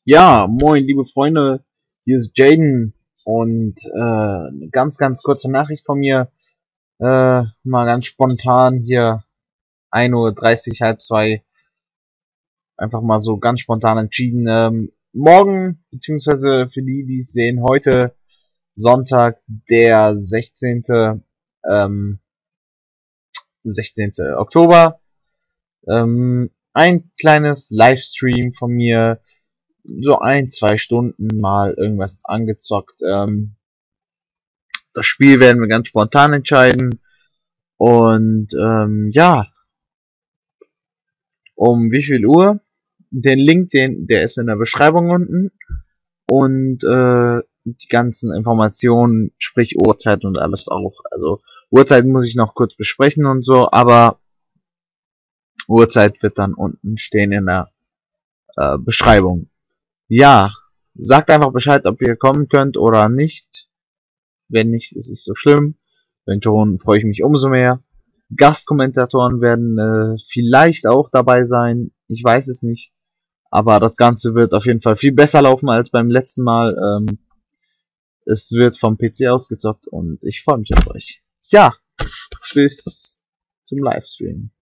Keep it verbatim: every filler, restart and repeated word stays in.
Ja, moin, liebe Freunde, hier ist Jaden und äh, eine ganz, ganz kurze Nachricht von mir. Äh, mal ganz spontan hier ein Uhr dreißig, halb zwei, einfach mal so ganz spontan entschieden. Ähm, morgen, beziehungsweise für die, die es sehen, heute Sonntag, der sechzehnte Ähm, sechzehnte Oktober. Ähm, ein kleines Livestream von mir, so ein, zwei Stunden mal irgendwas angezockt. Ähm, das Spiel werden wir ganz spontan entscheiden. Und ähm, ja, um wie viel Uhr? Den Link, den, der ist in der Beschreibung unten. Und äh, die ganzen Informationen, sprich Uhrzeit und alles auch. Also Uhrzeit muss ich noch kurz besprechen und so, aber Uhrzeit wird dann unten stehen in der äh, Beschreibung. Ja, sagt einfach Bescheid, ob ihr kommen könnt oder nicht. Wenn nicht, ist nicht so schlimm. Wenn schon, freue ich mich umso mehr. Gastkommentatoren werden äh, vielleicht auch dabei sein. Ich weiß es nicht. Aber das Ganze wird auf jeden Fall viel besser laufen als beim letzten Mal. Ähm, es wird vom P C ausgezockt und ich freue mich auf euch. Ja, bis zum Livestream.